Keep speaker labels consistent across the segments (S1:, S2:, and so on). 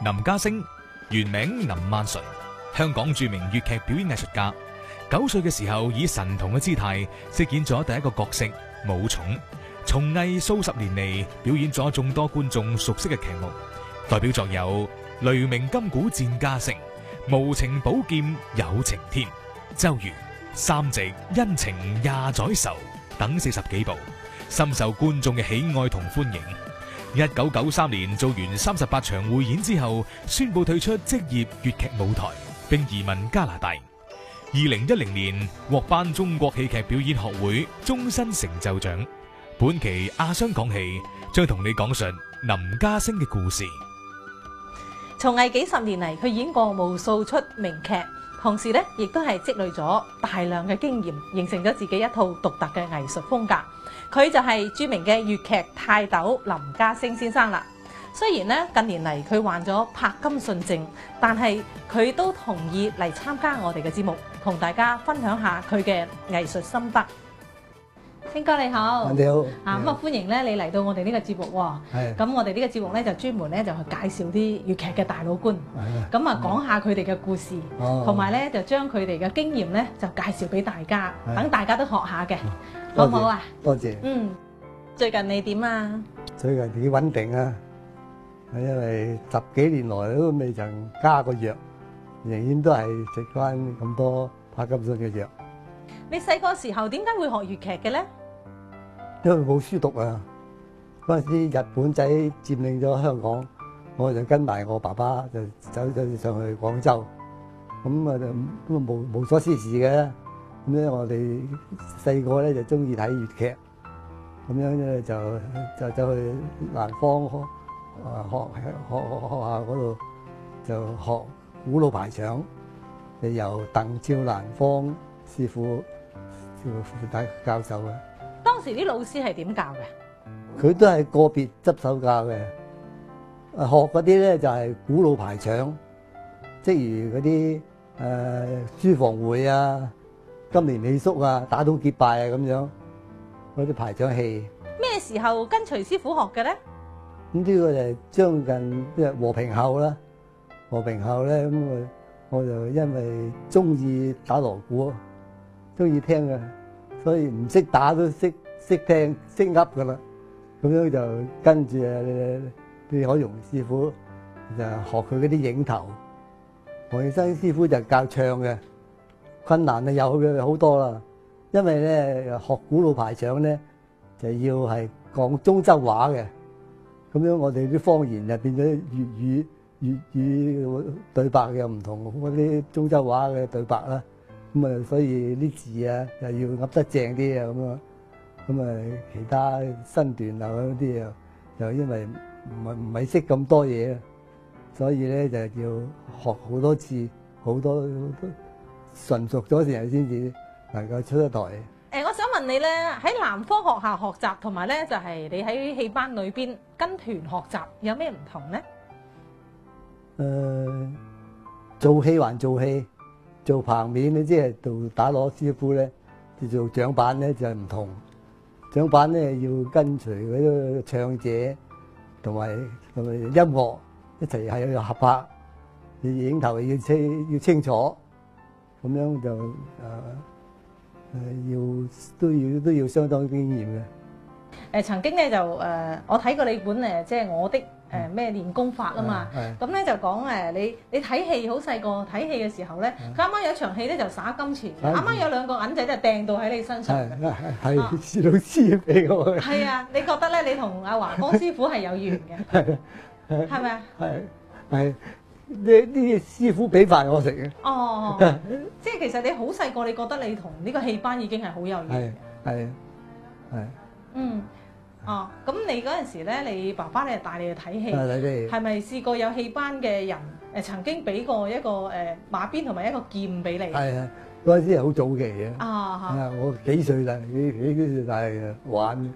S1: 林家聲原名林萬純，香港著名粵劇表演藝術家。9歲嘅時候以神童嘅姿態飾演咗第一個角色武松，從藝數十年嚟，表演咗眾多觀眾熟悉嘅劇目，代表作有《雷鳴金鼓戰家聲》、《無情寶劍有情天》、《周瑜》、《三夕》、《恩情廿載愁》等40幾部，深受觀眾嘅喜愛同歡迎。1993年做完38場匯演之後，宣布退出職業粵劇舞台，並移民加拿大。2010年獲頒中國戲劇表演學會終身成就獎。本期阿商講戲將同你講述林家聲嘅故事。
S2: 從藝幾十年嚟，佢演過無數出名劇，同時咧亦都係積累咗大量嘅經驗，形成咗自己一套獨特嘅藝術風格。佢就係著名嘅粵劇泰斗林家聲先生啦。雖然咧近年嚟佢患咗柏金遜症，但係佢都同意嚟參加我哋嘅節目，同大家分享下佢嘅藝術心得。興哥你好，
S3: 你好
S2: 啊咁啊歡迎咧你嚟到我哋呢個節目喎。
S3: 係
S2: 咁我哋呢個節目咧就專門咧就去介紹啲粵劇嘅大老倌，咁啊講下佢哋嘅故事，同埋咧就將佢哋嘅經驗咧就介紹俾大家，等大家都學下嘅，好唔好啊？
S3: 多謝。
S2: 最近你點啊？
S3: 最近幾穩定啊，因為10幾年來都未曾加過藥，仍然都係食翻咁多柏金遜嘅藥。
S2: 你細個時候點解會學粵劇嘅咧？
S3: 因為冇書讀啊，嗰陣時日本仔佔領咗香港，我就跟埋我爸爸就走咗上去廣州，咁啊就無所事事嘅，咁咧我哋細個咧就中意睇粵劇，咁樣咧就走去南方學校嗰度就學古老排場，就由鄧超蘭芳師傅帶教授嘅。
S2: 當時啲老師係點教嘅？
S3: 佢都係個別執手教嘅。學嗰啲咧就係古老排場，即如嗰啲書房會啊、金蓮美叔啊、打倒結拜啊咁樣嗰啲排場戲。
S2: 咩時候跟隨師傅學嘅咧？
S3: 咁呢個就係將近即係和平後啦。和平後咧咁我就因為中意打鑼鼓，中意聽嘅。所以唔識打都識聽識噏噶啦，咁樣就跟住李海榮師傅就學佢嗰啲影頭，黃義生師傅就教唱嘅。困難啊有嘅好多啦，因為咧學古老排場咧就要係講中州話嘅，咁樣我哋啲方言就變咗粵語對白又唔同嗰啲中州話嘅對白啦。咁啊，所以啲字啊又要噏得正啲啊，咁啊，其他身段啊嗰啲又因為唔係識咁多嘢，所以咧就要學好多次，好多純熟咗時候先至能夠出得台。
S2: 我想問你咧，喺南方學校學習同埋咧就係你喺戲班裏邊跟團學習有咩唔同咧？
S3: 做戲還做戲。做棚面咧，即係做打鑼師傅咧，做掌板咧就係唔同。掌板咧要跟隨嗰啲唱者同埋音樂一齊係要合拍，影頭要清楚，咁樣就都要相當經驗嘅。
S2: 曾經咧就我睇過你本即係我的咩練功法啊嘛，咁咧就講你睇戲好細個睇戲嘅時候咧，佢啱啱有一場戲咧就耍金錢，啱啱有2個銀仔就掟到喺你身上。
S3: 係老師俾我嘅。
S2: 係啊，你覺得咧你同阿華光師傅係有緣嘅，係咪啊？
S3: 係呢師傅俾飯我食嘅。
S2: 哦，即係其實你好細個，你覺得你同呢個戲班已經係好有緣嘅。
S3: 係。
S2: 咁你嗰陣時咧，你爸爸咧帶你去睇戲，係咪試過有戲班嘅人曾經俾過一個馬鞭同埋一個劍俾你？係啊，
S3: 嗰陣時係好早期嘅。我幾歲啦？幾歲大玩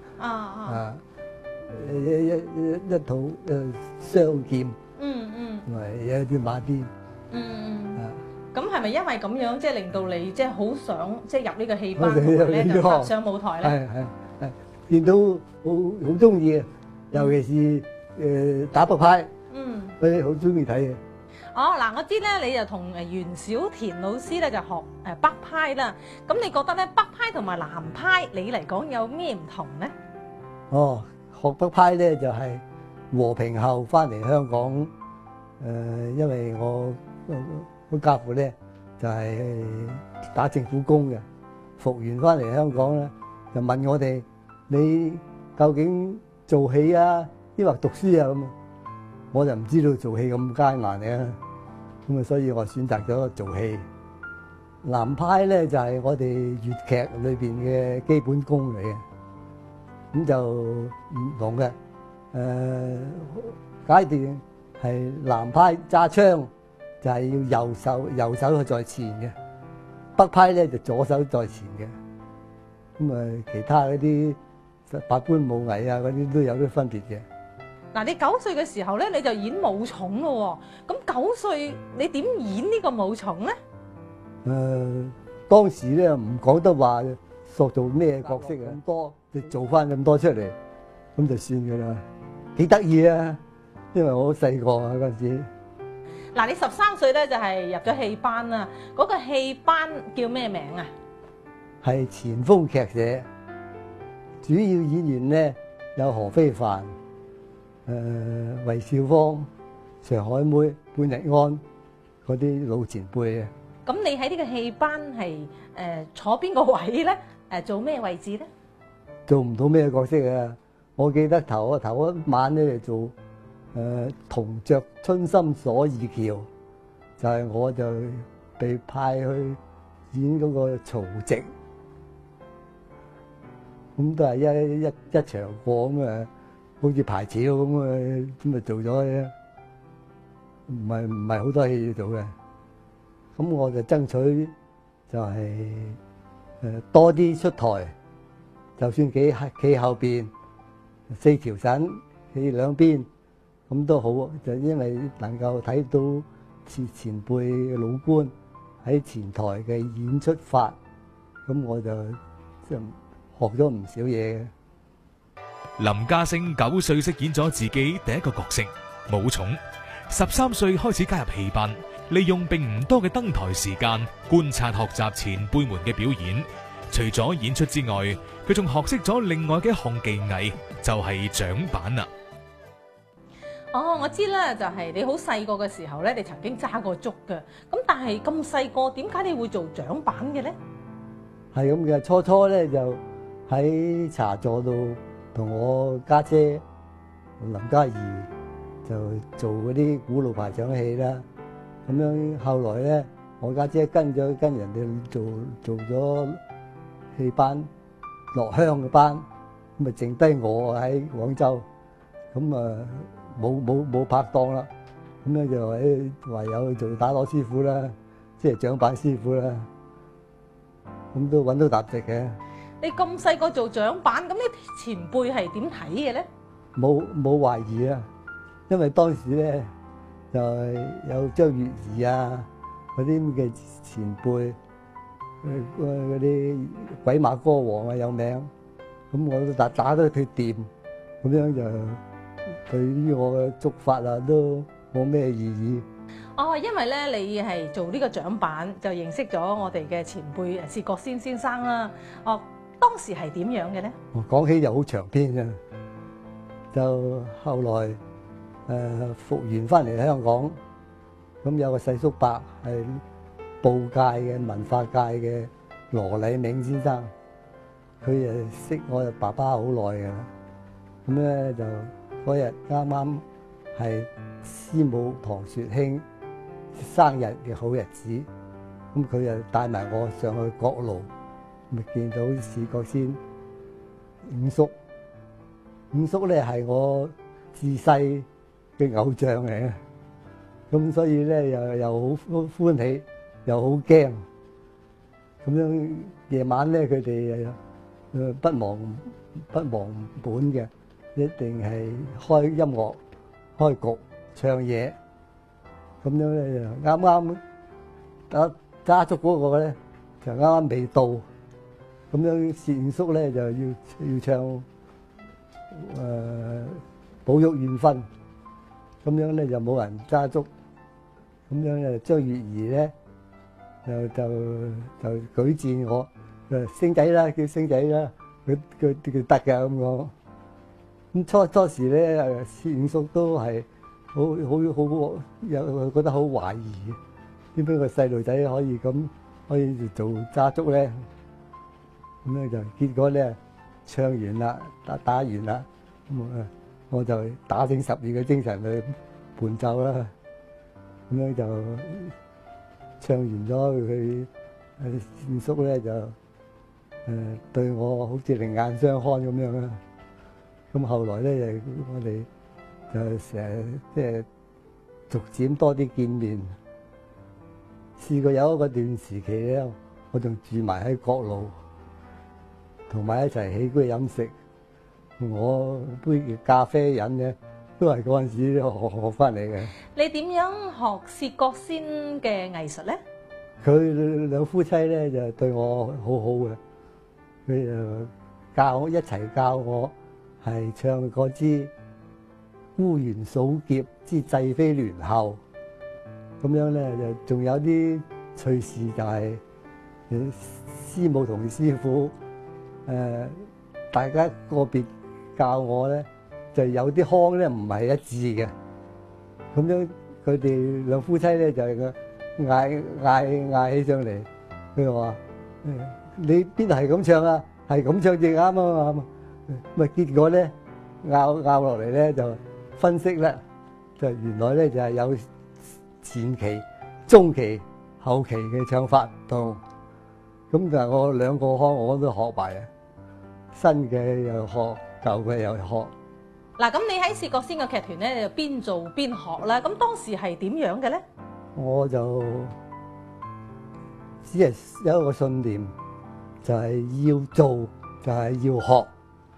S3: 一套雙劍，同埋有啲馬鞭。
S2: 咁係咪因為咁樣即係令到你即係好想即係入呢個戲班，同埋咧就踏上舞台咧？
S3: 係。見到好中意嘅，尤其是打北派， 所以好中意睇嘅。
S2: 哦，嗱，我知咧，你就同袁小田老師咧就學北派啦。咁你覺得咧北派同埋南派，你嚟講有咩唔同咧？
S3: 哦，學北派咧就係和平後翻嚟香港，因為我家父咧就係打政府工嘅，復完翻嚟香港咧就問我哋：你究竟做戲啊，抑或讀書啊？咁我就唔知道做戲咁艱難嘅，咁啊，所以我選擇咗做戲。南派咧就係我哋粵劇裏邊嘅基本功嚟嘅，咁就唔同嘅。階段係南派揸槍就係要右手去在前嘅，北派咧就左手在前嘅。咁啊，其他嗰啲百般武藝啊，嗰啲都有啲分別嘅。
S2: 嗱，你9歲嘅時候咧，你就演武松咯喎。咁9歲你點演呢個武松咧？
S3: 當時咧唔講得話塑造咩角色咁多，就做翻咁多出嚟，咁就算噶啦。幾得意啊！因為我好細個啊嗰陣時。
S2: 嗱，你13歲咧就係入咗戲班啦。嗰個戲班叫咩名啊？
S3: 係前鋒劇社，主要演員咧有何非凡、韋少芳、上海妹、半日安嗰啲老前輩啊。
S2: 咁你喺呢個戲班係坐邊個位咧？做咩位置咧？
S3: 做唔到咩角色啊！我記得頭一晚咧做銅雀春心鎖二喬，就係我就被派去演嗰個曹植，咁都係一場過咁啊，好似排潮咁啊，咁啊做咗嘅，唔係好多戲要做嘅。咁我就爭取就係多啲出台，就算企後邊4條繩企兩邊咁都好，就因為能夠睇到前輩嘅老倌喺前台嘅演出法，咁我就學咗唔少嘢嘅。
S1: 林家聲9歲飾演咗自己第一個角色武松，13歲開始加入戲班，利用並唔多嘅登台時間觀察學習前輩們嘅表演。除咗演出之外，佢仲學識咗另外嘅一項技藝，就係掌板啦。
S2: 哦，我知啦，就係你好細個嘅時候咧，你曾經揸過竹嘅。咁但係咁細個，點解你會做掌板嘅咧？
S3: 係咁嘅，初咧就喺茶座度同我家姐林嘉怡就做嗰啲古老排場戲啦。咁樣後來咧，我家姐跟人哋做咗戲班落鄉嘅班，咁啊剩低我喺廣州，咁啊冇拍檔啦，咁咧就唯有做打鑼師傅啦，即係掌板師傅啦，咁都揾到踏實嘅。
S2: 你咁細個做掌板，咁你前輩係點睇嘅咧？
S3: 冇懷疑啊，因為當時咧就係有張月兒啊嗰啲咁嘅前輩。嗰啲鬼馬歌王啊有名，咁我都打得佢掂，咁樣就對於我嘅觸法啊都冇咩異議。
S2: 哦，因為咧你係做呢個掌板，就認識咗我哋嘅前輩薛覺先先生啦。哦，當時係點樣嘅咧？
S3: 講起就好長篇嘅，就後來復員翻嚟香港，咁有個細叔伯係報界嘅文化界嘅羅禮銘先生，佢誒識我爸爸好耐嘅啦。咁咧就嗰日啱啱係師母唐雪卿生日嘅好日子，咁佢就帶埋我上去閣樓，咪見到薛覺先五叔。五叔咧係我自細嘅偶像嚟嘅，咁所以咧又好歡喜。又好驚，咁樣夜晚咧，佢哋不忘本嘅，一定係開音樂、開局、唱嘢，咁樣咧就啱揸足嗰個咧就啱啱未到，咁樣薛叔咧就要唱寶玉怨婚，咁咁樣咧就冇人揸足，咁樣咧張月兒咧就舉薦我，星仔啦，叫星仔啦，佢得㗎咁講。咁初時咧，薛五叔都係好有覺得好懷疑，點解個細路仔可以做揸足咧？咁咧就結果咧唱完啦，打完啦，咁我就打醒十二嘅精神去伴奏啦。咁樣就唱完咗，佢薛五叔咧就對我好似另眼相看咁樣啦。咁後來咧，我哋就成日即係逐漸多啲見面。試過有一個段時期咧，我仲住埋喺國路，同埋一齊起居飲食。我杯咖啡飲嘅都係嗰陣時學翻嚟嘅。
S2: 你點樣學薛覺先嘅藝術咧？
S3: 佢兩夫妻咧就對我好好嘅，佢就一齊教我係唱嗰支烏元數劫之濟飛聯後，咁樣咧就仲有啲趣事，就係師母同師傅大家個別教我咧，就有啲腔咧唔係一致嘅，咁樣佢哋兩夫妻咧就係嗌起上嚟，佢話你邊係咁唱啊？係咁唱至啱啊嘛！咁啊結果咧拗落嚟咧就分析啦，就原來咧就係有前期、中期、後期嘅唱法唔同。咁但係我兩個腔我都學埋啊，新嘅又學，舊嘅又學。
S2: 嗱，咁你喺薛覺先嘅劇團咧，就邊做邊學啦。咁當時係點樣嘅咧？
S3: 我就只係有一個信念，就係要做，就係要學。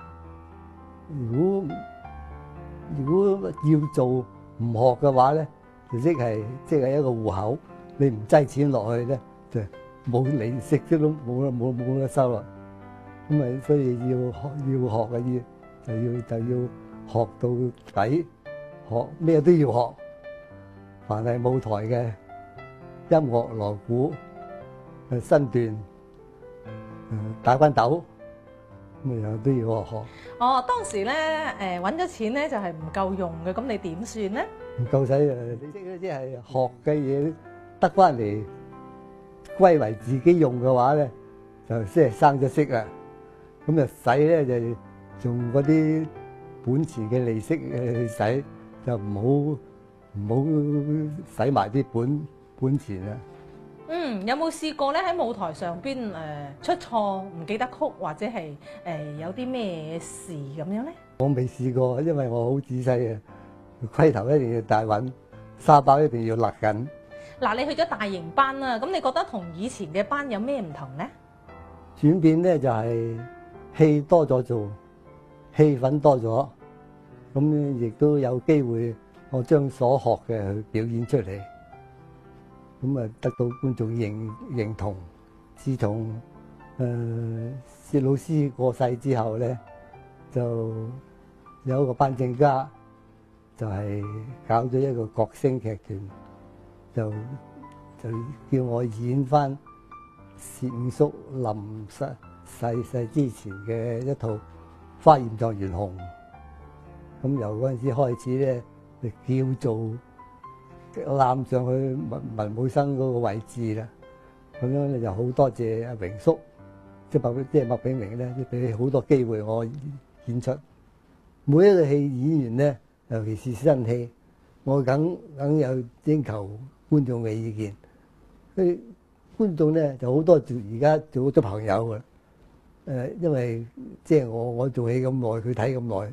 S3: 如果要做唔學嘅話咧，就即係一個戶口，你唔擠錢落去咧，就冇利息都冇得收啦。咁咪所以要學嘅就要學到底，學咩都要學。凡係舞台嘅音樂、鑼鼓、身段、打關斗，咁樣都要學。
S2: 哦，當時咧揾咗錢咧就係唔夠用嘅，咁你點算咧？
S3: 唔夠使你識咧，即係學嘅嘢得翻嚟歸為自己用嘅話咧，就即係生咗息啦。咁就使咧就用嗰啲本錢嘅利息去使，就唔好使埋啲本錢啊！
S2: 有冇試過咧喺舞台上邊出錯唔記得曲，或者係有啲咩事咁樣咧？
S3: 我未試過，因為我好仔細嘅，盔頭一定要戴穩，沙包一定要勒緊。
S2: 嗱，你去咗大型班啦，咁你覺得同以前嘅班有咩唔同咧？
S3: 轉變咧就係戲多咗做，氣氛多咗，咁亦都有機會我將所學嘅去表演出嚟，咁啊得到觀眾認同。自從薛老師過世之後咧，就有一個頒證家就係搞咗一個國聲劇團，就叫我演翻薛五叔臨逝之前嘅一套《花艷狀元紅》。咁由嗰陣時開始咧，就叫做攬上去文武生嗰個位置啦。咁樣咧就好多謝阿榮叔，即係麥炳榮咧，俾好多機會我演出。每一個戲演員咧，尤其是新戲，我梗有徵求觀眾嘅意見。啲觀眾咧就好多而家做咗朋友噶，因為即係我做戲咁耐，佢睇咁耐。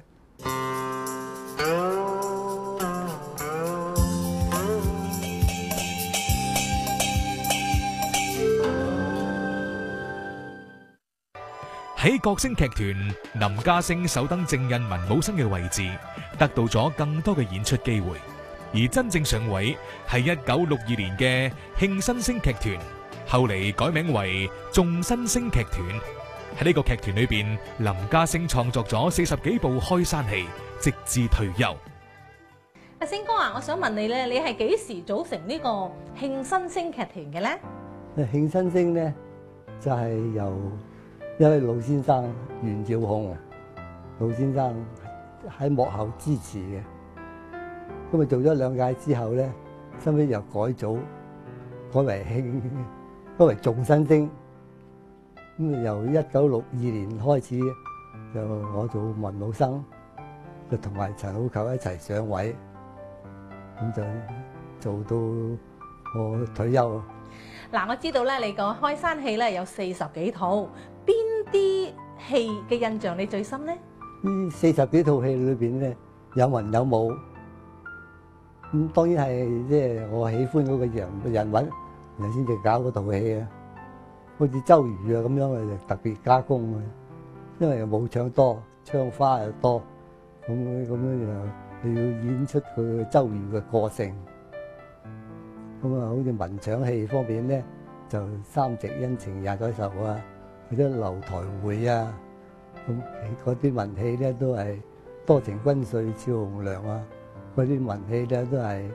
S1: 喺國聲劇團，林家聲首登正印文武生嘅位置，得到咗更多嘅演出機會。而真正上位係1962年嘅慶新聲劇團，後嚟改名為眾新聲劇團。喺呢個劇團裏邊，林家聲創作咗40幾部開山戲，直至退休。
S2: 阿星哥啊，我想問你咧，你係幾時組成呢個慶新星劇團嘅咧？
S3: 慶新星咧就係由一位老先生袁耀雄老先生喺幕後支持嘅。咁啊做咗2屆之後咧，收尾又改組，改為眾新星。咁啊由1962年開始，就我做文武生，就同埋陳好逑一齊上位，咁就做到我退休。
S2: 嗱，我知道咧，你個開山戲咧有40幾套，邊啲戲嘅印象你最深咧？
S3: 呢40幾套戲裏邊咧，有文有武。咁當然係即係我喜歡嗰個人物，然後先至搞嗰套戲啊。好似周瑜啊咁樣啊，就特別加工啊，因為武場多，槍花又多，咁樣就你要演出佢周瑜嘅個性。咁啊，好似文場戲方面咧，就三夕恩情廿載壽啊，或者樓台會啊，咁嗰啲文戲咧都係多情軍帥俏紅娘啊，嗰啲文戲咧都係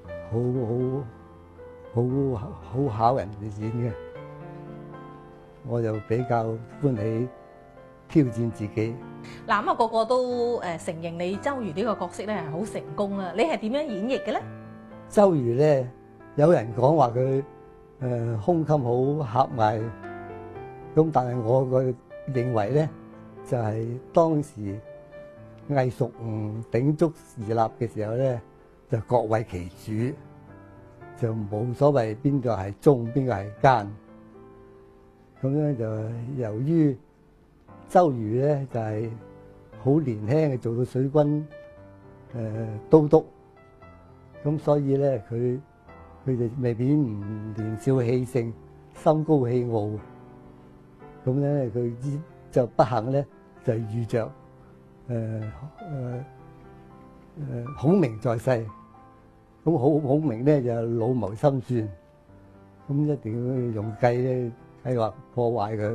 S3: 好考人哋演嘅。我就比較歡喜挑戰自己。
S2: 嗱，咁啊個個都承認你周瑜呢個角色咧係好成功啦。你係點樣演繹嘅咧？
S3: 周瑜咧，有人講話佢胸襟好狹隘，咁但係我個認為咧，就係當時魏蜀吳鼎足而立嘅時候咧，就各為其主，就冇所謂邊個係忠邊個係奸。咁樣就由於周瑜咧就係好年輕嘅做到水軍都督，咁所以咧佢就未免唔年少氣盛、心高氣傲，咁咧佢就不幸咧就遇着孔明在世，咁孔明咧就老謀深算，咁一定要用計咧。計劃破壞佢，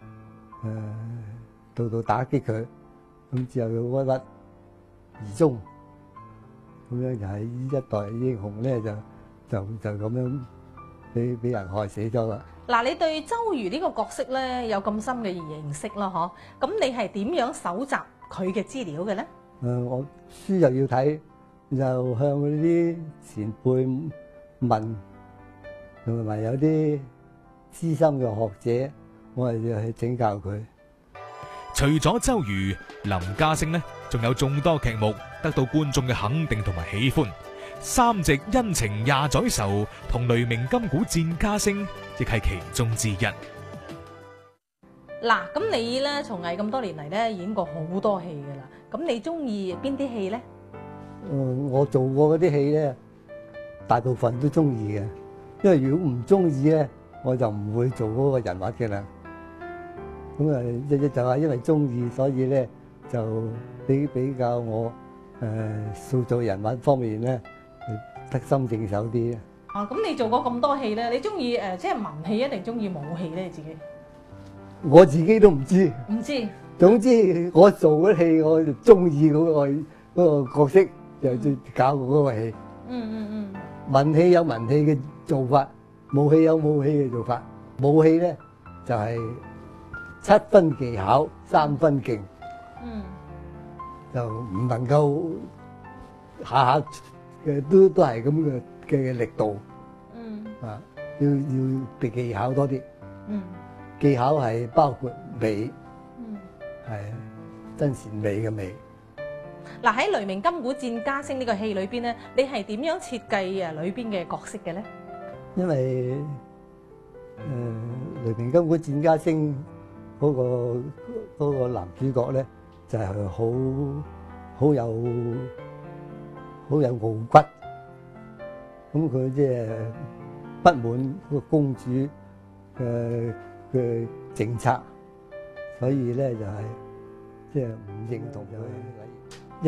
S3: 到打擊佢，咁之後佢鬱鬱而終，咁樣就係呢一代英雄咧就咁樣俾人害死咗啦。
S2: 嗱，你對周瑜呢個角色咧有咁深嘅認識咯，嗬？咁你係點樣搜集佢嘅資料嘅咧？
S3: 我書又要睇，就向嗰啲前輩問，同埋有啲資深嘅學者，我係要去請教佢。
S1: 除咗周瑜，林家聲呢，仲有眾多劇目得到觀眾嘅肯定同埋喜歡。三夕恩情廿載壽同雷鳴金鼓戰家聲，亦係其中之一。
S2: 嗱，咁你咧從藝咁多年嚟咧，演過好多戲噶啦。咁你中意邊啲戲咧？
S3: 我做過嗰啲戲咧，大部分都中意嘅。因為如果唔中意咧，我就唔會做嗰個人物嘅啦。咁啊，就係因為中意，所以咧就比較我塑造人物方面咧得心應手啲。
S2: 咁你做過咁多戲咧，你中意即係文戲一定中意武戲咧？你自己？
S3: 我自己都唔知。
S2: 唔知。
S3: 總之我做嗰戲，我就中意嗰個角色，就搞嗰個戲。文戲有文戲嘅做法，武戲有武戲嘅做法。武戲咧就係7分技巧3分勁，就唔能夠下下嘅都係咁嘅力度，要技巧多啲。技巧係包括美，係真善美嘅美。
S2: 嗱，喺《雷鳴金鼓戰家聲》呢個戲裏邊咧，你係點樣設計裏邊嘅角色嘅咧？
S3: 因為雷鳴金鼓戰家聲嗰個男主角咧，就係好有傲骨，咁佢即係不滿個公主嘅政策，所以咧就係即係唔認同佢，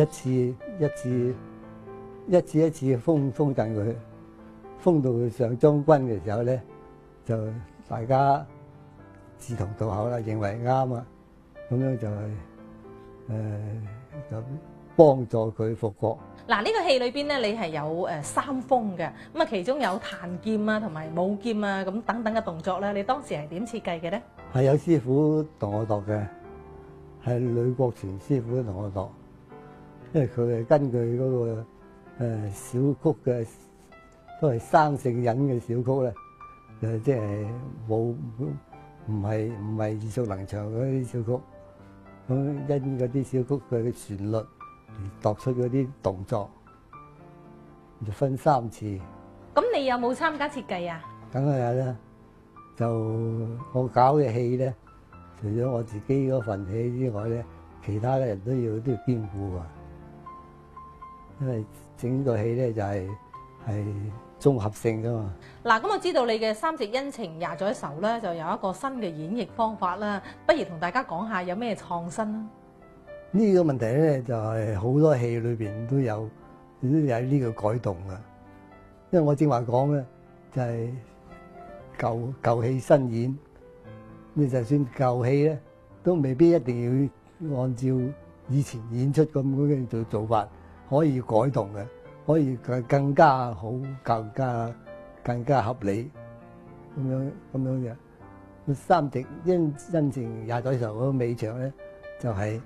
S3: 一次封鎮佢，封到佢上將軍嘅時候咧，就大家志同道合啦，認為啱啊，咁樣就係就幫助佢復國。
S2: 嗱，呢個戲裏邊咧，你係有三風嘅，咁啊其中有彈劍啊同埋舞劍啊咁等等嘅動作咧，你當時係點設計嘅咧？
S3: 係有師傅同我度嘅，係呂國全師傅同我度，因為佢係根據嗰個小曲嘅，都係生性隱嘅小曲咧，就即係冇唔係耳熟能詳嗰啲小曲，咁因嗰啲小曲嘅旋律而度出嗰啲動作，就分3次。
S2: 咁你有冇參加設計啊？
S3: 梗係有啦，就我搞嘅戲咧，除咗我自己嗰份戲之外咧，其他嘅人都要兼顧啊。因為整個戲咧就係綜合性噶嘛。
S2: 嗱，咁我知道你嘅三夕恩情廿載愁咧，就有一個新嘅演繹方法啦，不如同大家講下有咩創新啦？
S3: 呢個問題咧就係好多戲裏邊都有呢個改動噶，因為我正話講咧就係舊戲新演，你就算舊戲咧都未必一定要按照以前演出咁嘅做法，可以改動嘅，可以更加好、更加合理咁樣嘅。三夕恩情廿載愁嗰個尾場咧，就係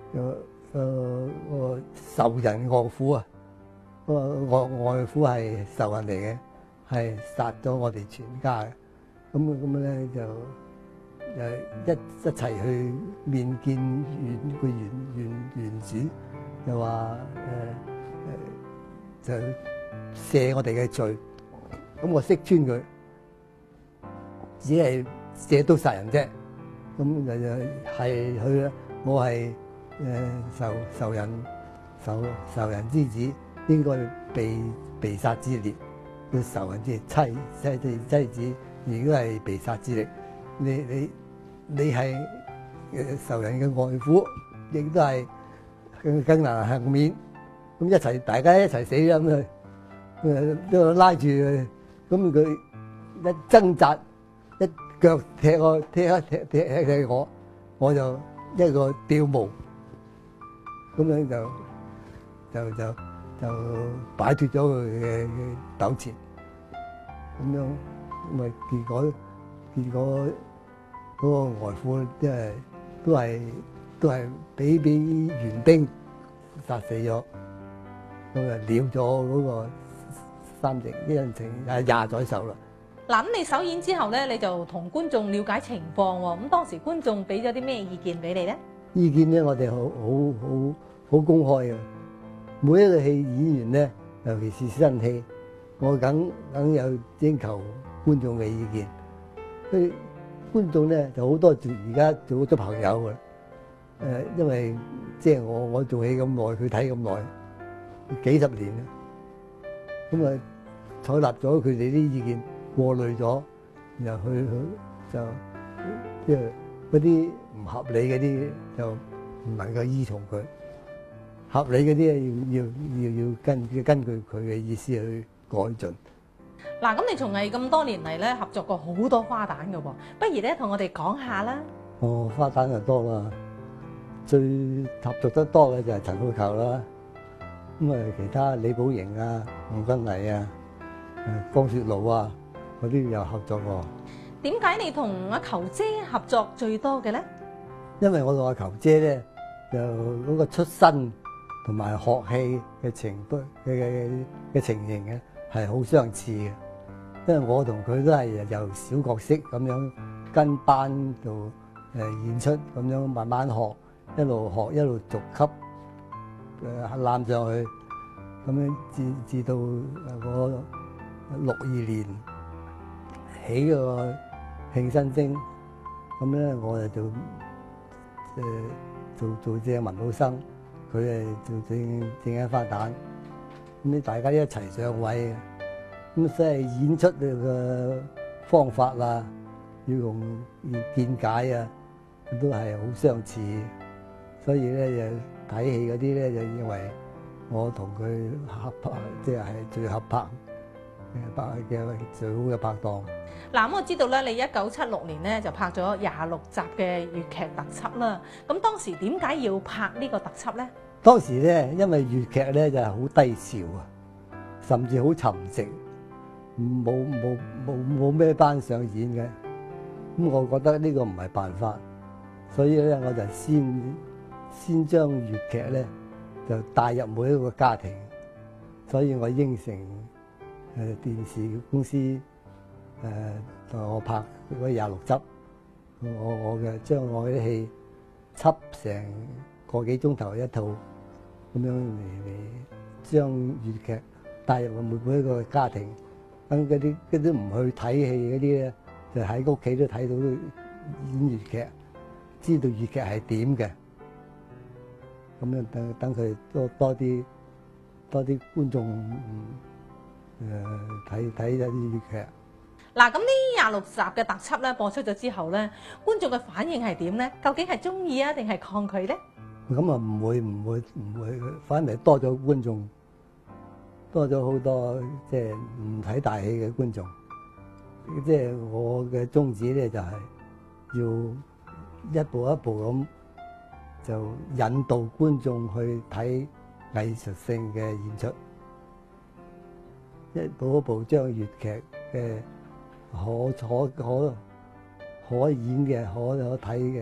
S3: 個仇人岳父啊，外父係仇人嚟嘅，係殺咗我哋全家嘅。咁咧就一齊去面見原主，就話就赦我哋嘅罪。咁我識穿佢，只係借刀殺人啫。咁就係佢啦。我係仇人之子，應該被殺之列。佢仇人之妻子，如果係被殺之列，你係仇人嘅外父，亦都係更難幸免。咁大家一齊死咁啊！都拉住佢，咁佢一掙扎，一腳踢我，我就一個吊毛，咁樣就擺脫咗佢嘅糾纏，咁樣咁啊結果嗰個外父都係俾援兵殺死咗，咁啊了咗嗰個三夕恩情廿載愁啦。
S2: 嗱，咁你首演之後咧，你就同觀眾了解情況喎。咁當時觀眾俾咗啲咩意見俾你咧？
S3: 意見咧，我哋好公開嘅。每一個戲演員咧，尤其是新戲，我梗有徵求觀眾嘅意見。所以觀眾咧就好多而家做咗朋友嘅。因為即係我做戲咁耐，佢睇咁耐，幾十年啦。咁啊，採納咗佢哋啲意見，過濾咗，然後佢就即係嗰啲唔合理嗰啲就唔能夠依從佢，合理嗰啲要根據佢嘅意思去改進。
S2: 嗱，咁你從藝咁多年嚟咧，合作過好多花旦嘅喎，不如咧同我哋講下啦。
S3: 花旦就多啦，最合作得多嘅就係陳寶球啦。咁啊，其他李寶瑩啊、吳君麗啊、江雪露啊，嗰啲又合作過。
S2: 點解你同阿球姐合作最多嘅咧？
S3: 因為我同阿球姐咧，就嗰個出身同埋學戲嘅情形嘅係好相似嘅。因為我同佢都係由小角色咁樣跟班度演出，咁樣慢慢學，一路學一路逐級攬上去，咁樣至到我62年起個慶新星，咁咧我就做隻文武生，佢係做正一花旦，咁你大家一齊上位，咁所以演出嘅方法啦，要用見解啊，都係好相似，所以咧就睇戲嗰啲咧就認為我同佢合拍，即係最合拍嘅最好嘅拍檔。
S2: 嗱，咁我知道咧，你1976年咧就拍咗26集嘅粵劇特輯啦。咁當時點解要拍呢個特輯咧？
S3: 當時咧，因為粵劇咧就係好低潮啊，甚至好沉寂，冇咩班上演嘅。咁我覺得呢個唔係辦法，所以咧我就先將粵劇咧就帶入每一個家庭。所以我應承電視公司同我拍嗰26集，我將我啲戲輯成個幾鐘頭一套，咁樣嚟將粵劇帶入每一個家庭，等嗰啲唔去睇戲嗰啲咧，就喺屋企都睇到演粵劇，知道粵劇係點嘅，咁樣等佢多啲觀眾睇一啲粵劇。
S2: 嗱，咁呢26集嘅特輯咧播出咗之後咧，觀眾嘅反應係點咧？究竟係中意啊，定係抗拒咧？
S3: 咁啊唔會，反而多咗觀眾，多咗好多即係唔睇大戲嘅觀眾。即係我嘅宗旨咧，就係要一步一步咁就引導觀眾去睇藝術性嘅演出，一步一步將粵劇嘅可演嘅可睇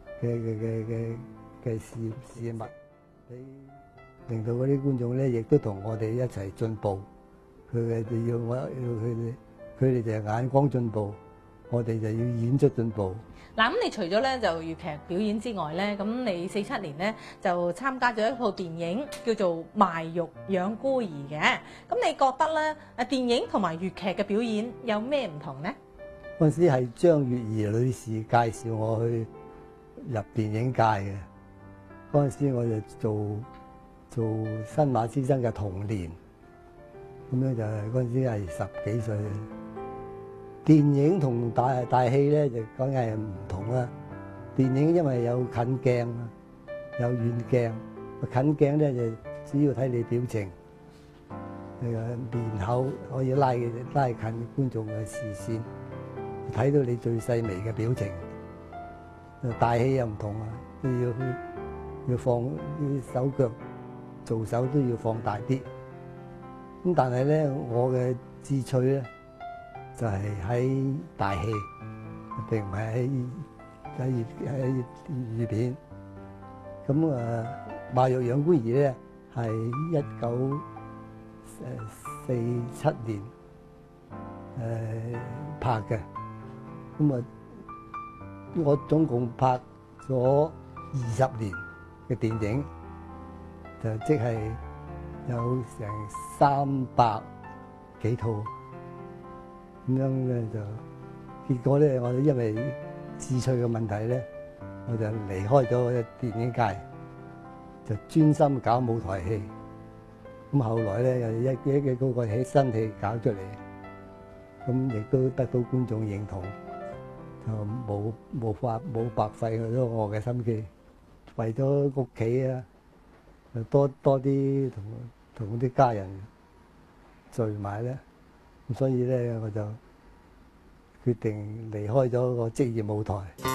S3: 嘅事物，令到嗰啲觀眾咧，亦都同我哋一齊進步。佢哋就眼光進步，我哋就要演出進步。
S2: 嗱，咁你除咗咧就粵劇表演之外咧，咁你47年咧就參加咗一套電影叫做《賣肉養孤兒》嘅。咁你覺得咧電影同埋粵劇嘅表演有咩唔同呢？
S3: 嗰陣時係張月兒女士介紹我去入電影界嘅。嗰陣時我就做新馬師曾嘅童年，咁樣就係嗰陣時係10幾歲。電影同大戲咧就梗係唔同啦。電影因為有近鏡啊，有遠鏡。近鏡咧就主要睇你表情，面口可以拉近觀眾嘅視線，睇到你最細微嘅表情。大戲又唔同啊，都要放啲手腳做手都要放大啲。咁但係咧，我嘅志趣咧就係喺大戲，並唔係喺粵語片。咁賣肉養孤兒咧係1947年拍嘅。咁我總共拍咗20年嘅電影，就即係有成300幾套。咁樣咧就結果咧，我因為志趣嘅問題咧，我就離開咗電影界，就專心搞舞台戲。咁後來咧又一個起新戲搞出嚟，咁亦都得到觀眾認同，就冇白費咗我嘅心機，為咗屋企啊，就多啲同啲家人聚埋咧。咁所以咧，我就決定離開咗個職業舞台。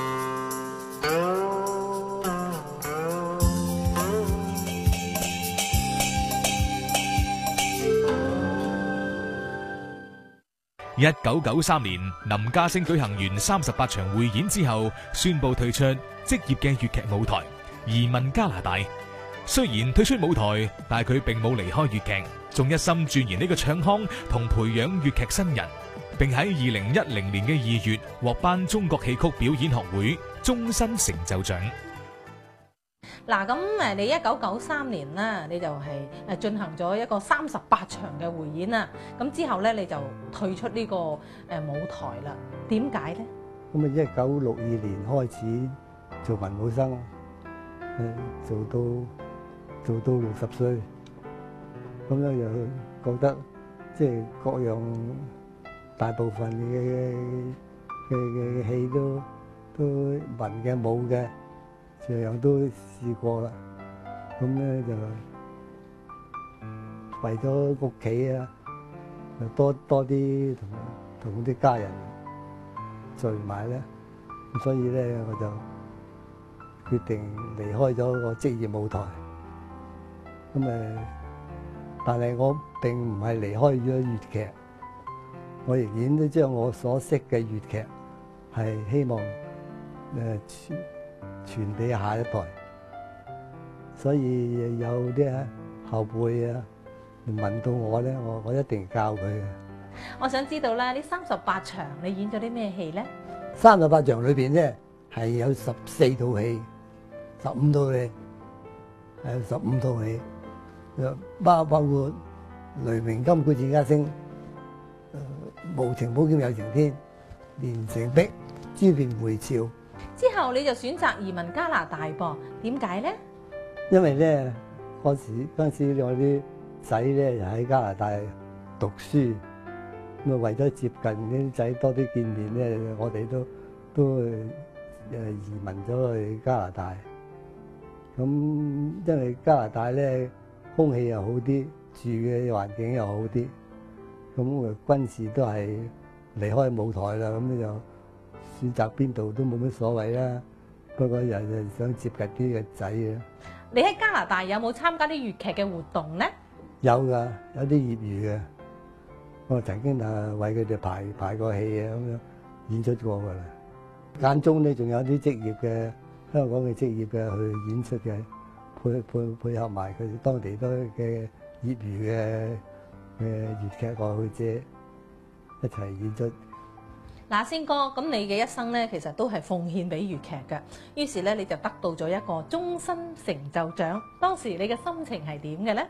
S1: 1993年，林家聲舉行完38場匯演之後，宣布退出職業嘅粵劇舞台，移民加拿大。雖然退出舞台，但係佢並冇離開粵劇，仲一心鑽研呢個唱腔同培養粵劇新人，並喺2010年嘅2月獲頒中國戲曲表演學會終身成就獎。
S2: 嗱，咁你1993年啦，你就係進行咗一個38場嘅匯演啦。咁之後咧，你就退出呢個舞台啦。點解咧？
S3: 咁1962年開始做文武生，做到60歲，咁樣又覺得即係各樣大部分嘅戲都文嘅武嘅，樣樣都試過啦。咁咧就為咗屋企啊，就多啲同啲家人聚埋咧，咁所以咧我就決定離開咗個職業舞台。 但係我並唔係離開咗粵劇，我仍然都將我所識嘅粵劇係希望傳俾下一代，所以有啲後輩啊問到我咧，我一定教佢嘅。
S2: 我想知道啦，呢38場你演咗啲咩戲咧
S3: 38場裏邊咧係有14套戲，15套戲，係有15套戲，包括《雷鳴金鼓戰笳聲》、無情寶劍有情天、連城璧、珠片回朝。
S2: 之後你就選擇移民加拿大噃，點解咧？
S3: 因為咧嗰陣時我啲仔咧就喺加拿大讀書，咁啊為咗接近啲仔多啲見面咧，我哋都移民咗去加拿大。咁因為加拿大咧空氣又好啲，住嘅環境又好啲，咁軍事都係離開舞台啦，咁就選擇邊度都冇乜所謂啦。不過人想接近啲嘅仔啊。
S2: 你喺加拿大有冇參加啲粵劇嘅活動咧？
S3: 有㗎，有啲業餘嘅。我曾經為佢哋排過戲啊，咁樣演出過㗎啦。間中咧仲有啲職業嘅香港嘅職業嘅去演出嘅，配合埋佢哋當地都嘅業餘嘅粵劇愛好者一齊演出。
S2: 嗱，仙哥，咁你嘅一生咧，其實都係奉獻俾粵劇嘅。於是咧，你就得到咗一個終身成就獎。當時你嘅心情係點嘅咧？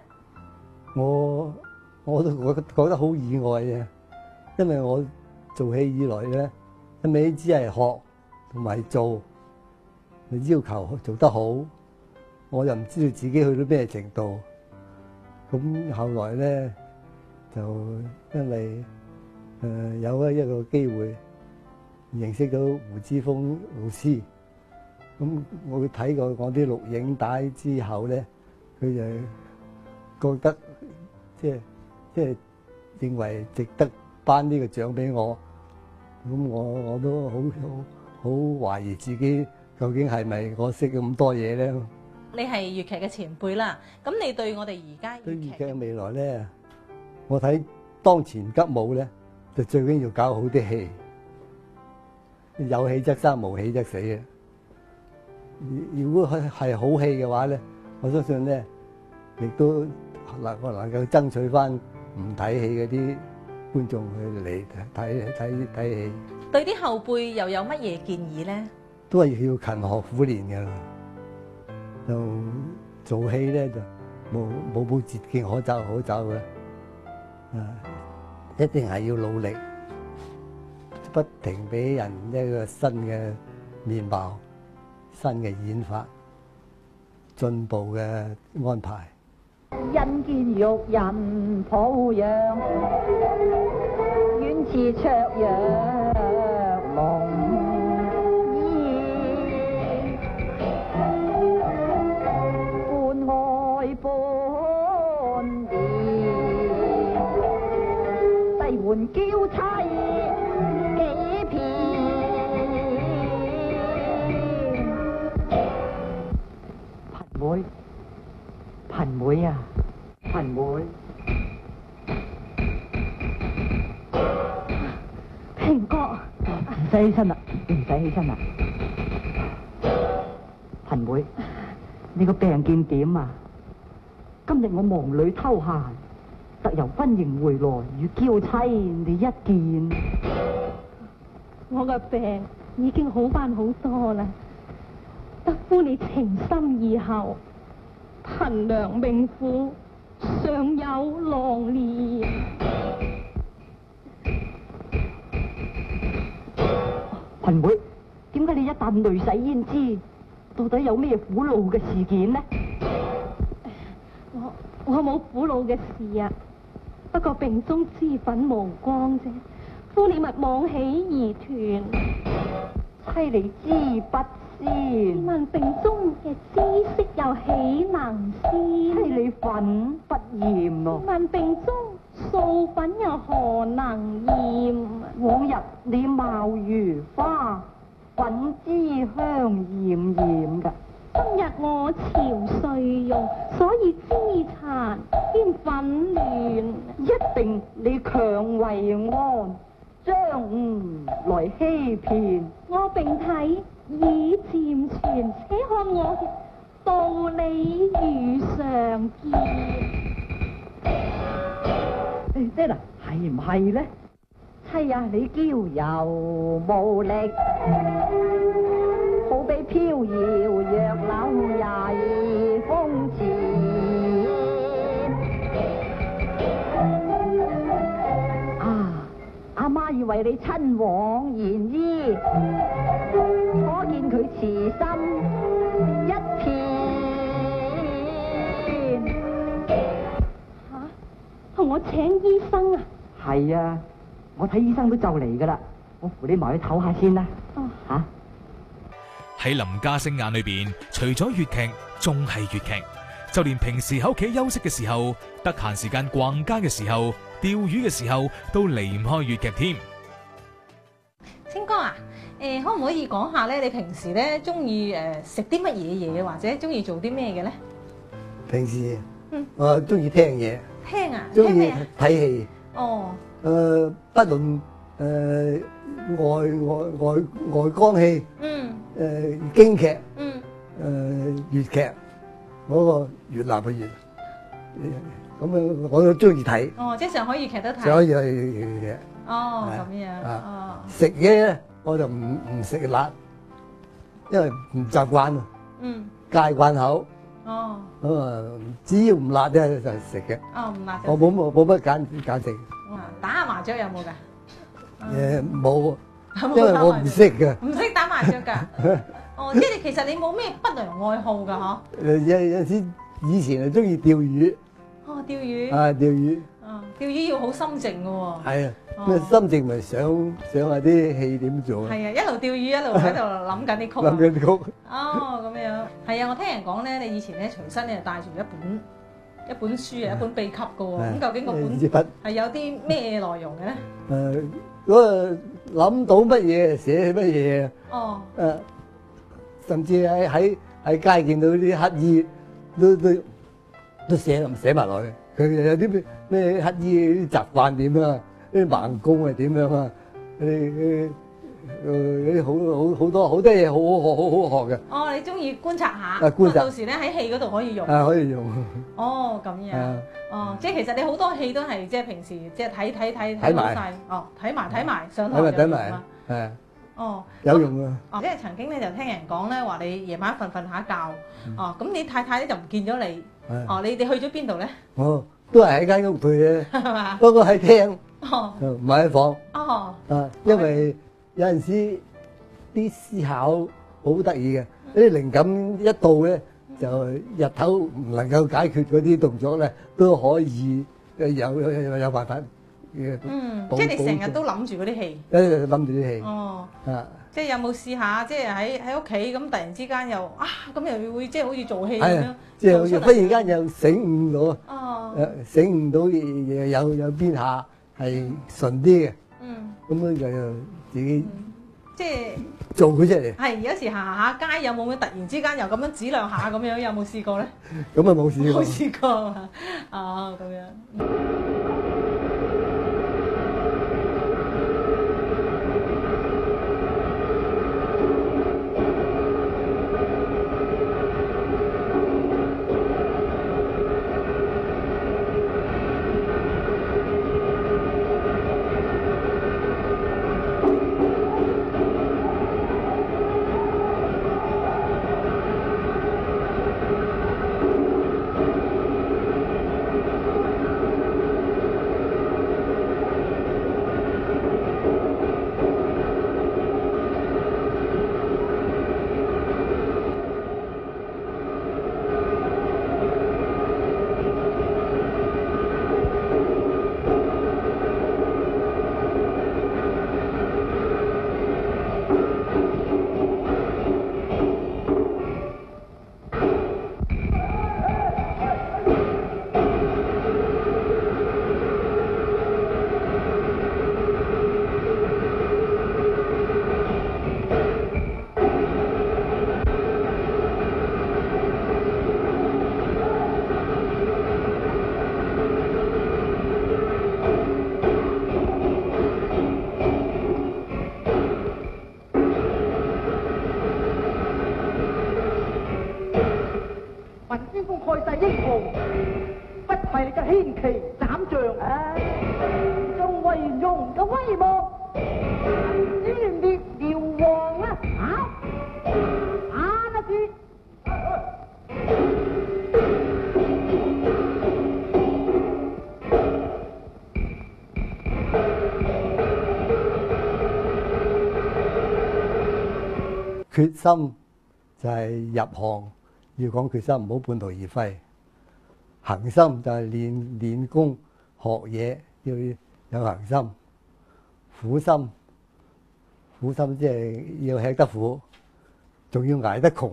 S2: 我都覺得好意外嘅，因為我做戲以來咧，一味只係學同埋做，要求做得好，我又唔知道自己去到咩程度。咁後來咧，就因為有一個機會認識到胡之峰老師，咁我睇過我啲錄影帶之後咧，佢就覺得即係認為值得頒呢個獎俾我，咁我都好懷疑自己究竟係咪我識咁多嘢咧？ 你係粵劇嘅前輩啦，咁你對我哋而家
S3: 對粵劇嘅未來咧，我睇當前急務咧，就最緊要搞好啲戲，有戲則生，無戲則死嘅。如果係好戲嘅話咧，我相信咧，亦都能夠爭取翻唔睇戲嗰啲觀眾去嚟睇戲。
S2: 對啲後輩又有乜嘢建議咧？
S3: 都係要勤學苦練嘅啦，就做戲咧就冇捷徑可走嘅，一定係要努力，不停俾人一個新嘅面貌、新嘅演法、進步嘅安排。
S4: 人見玉人抱養，遠似卓若龍煙，半開半裂，低換嬌妻幾片。貧妹啊，貧妹，
S5: 平哥，
S4: 唔使起身啦，你唔使起身啦。貧妹，你個病見點啊？今日我忙裏偷閒，特由軍營回來與嬌妻你一見。
S5: 我個病已經好翻好多啦，得夫你情深意厚，憑良命苦，尚有郎憐。
S4: 貧妹，點解你一啖淚洗胭脂？到底有咩苦惱嘅事件呢？
S5: 我冇苦惱嘅事啊，不過病中脂粉無光啫，夫你勿妄起疑團。
S4: 妻你知不先？
S5: 問病中嘅知識又豈能先？
S4: 妻你粉不厭咯。
S5: 問病中素粉又何能厭？
S4: 往日你貌如花，粉脂香豔豔噶，
S5: 今日我憔悴容，所以肢殘兼憤亂。
S4: 一定你強為安，將吾來欺騙。
S5: 我並體已漸全，且看我嘅道理如常見。
S4: 爹嗱，係唔係咧？妻啊，你嬌柔無力，好比飄搖若柳曳風前。阿媽以為你親往言醫，可見佢慈心一片。
S5: 吓，同我請醫生啊！
S4: 係啊，我睇醫生都就嚟噶啦，我扶你埋去唞下先啦。
S5: 哦，
S4: 吓，
S1: 喺林家聲眼裏邊，除咗粵劇，仲係粵劇，就連平時喺屋企休息嘅時候，得閒時間逛街嘅時候，釣魚嘅時候，都離唔開粵劇添。
S2: 星哥啊，可唔可以講下咧？你平時咧中意食啲乜嘢嘢，或者中意做啲咩嘅咧？
S3: 平時我中意聽嘢，
S2: 聽啊，
S3: 中意
S2: 聽咩啊？
S3: 睇戲。
S2: 哦，
S3: 不論外江戲、京劇、粵劇，嗰個越南嘅粵，咁樣我都中意睇。
S2: 哦，即係上海粵劇都睇。
S3: 所以係粵劇。
S2: 哦，
S3: 係
S2: 咁樣。
S3: 啊
S2: 哦，
S3: 食嘢咧，我就唔食辣，因為唔習慣啊，戒慣口。
S2: 哦，
S3: 咁啊，只要唔辣咧就食嘅。
S2: 哦，唔辣就。
S3: 我冇乜揀食。
S2: 打下麻雀有冇㗎？
S3: 冇，因為我唔識嘅。
S2: 唔識打麻雀㗎。哦，即係其實你冇咩不良愛好㗎，嗬？
S3: 有陣時以前係中意釣魚。
S2: 哦，釣魚。
S3: 啊，釣魚。
S2: 哦，釣魚要好心靜㗎喎。
S3: 係啊，咩心靜咪想下啲戲點做啊？
S2: 係啊，一路釣魚一路喺度諗緊啲曲。
S3: 諗緊啲曲。
S2: 哦，咁樣。係啊，我聽人講咧，你以前咧隨身咧帶住一本書啊，一本秘笈㗎喎。咁究竟個本係有啲咩內容嘅咧？
S3: 嗰個諗到乜嘢寫乜嘢啊？
S2: 哦。
S3: 甚至喺街見到啲乞衣，都寫埋落去。佢有啲咩乞衣啲習慣點啊？啲盲公係點樣啊？好多嘢好學嘅。
S2: 哦，你中意觀察下，
S3: 觀察
S2: 到時咧喺戲嗰度可以用。
S3: 可以用。
S2: 哦，咁樣。哦，即係其實你好多戲都係即係平時即係睇到晒。哦，睇埋上台有用啊。
S3: 係。
S2: 哦，
S3: 有用啊！
S2: 哦，即係曾經咧就聽人講咧話你夜晚瞓下覺，哦，咁你太太咧就唔見咗你，哦，你哋去咗邊度咧？
S3: 哦，都係喺間屋度嘅，
S2: 係嘛？
S3: 不過喺廳，
S2: 唔
S3: 係喺房。
S2: 哦，
S3: 因為有陣時啲思考好得意嘅，啲靈感一到咧，就日頭唔能夠解決嗰啲動作咧，都可以有辦法。
S2: 即係你成日都諗住嗰啲戲，
S3: 諗住啲戲。
S2: 哦，即係有冇試下，即係喺屋企咁突然之間又咁又會即係好似做戲咁樣，
S3: 即係忽然間又醒悟到，醒悟到有邊下係順啲嘅，咁樣就自己
S2: 即係做
S3: 佢出嚟。
S2: 係有時行下街有冇突然之間又咁樣指兩下咁樣，有冇試過咧？
S3: 咁啊冇試過。
S2: 冇試過啊，咁樣。
S4: 牽旗斬將，仲為用嘅威望，殲滅遼王啊！得住！
S3: 決心就係入行，要講決心，唔好半途而廢。恒心就係練功學嘢，要有恒心。苦心即係要吃得苦，仲要捱得窮。